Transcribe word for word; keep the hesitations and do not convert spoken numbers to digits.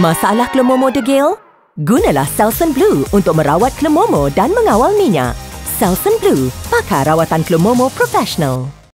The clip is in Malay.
Masalah kelomomo degil? Gunalah Selsun Blue untuk merawat kelomomo dan mengawal minyak. Selsun Blue, pakar rawatan kelomomo profesional.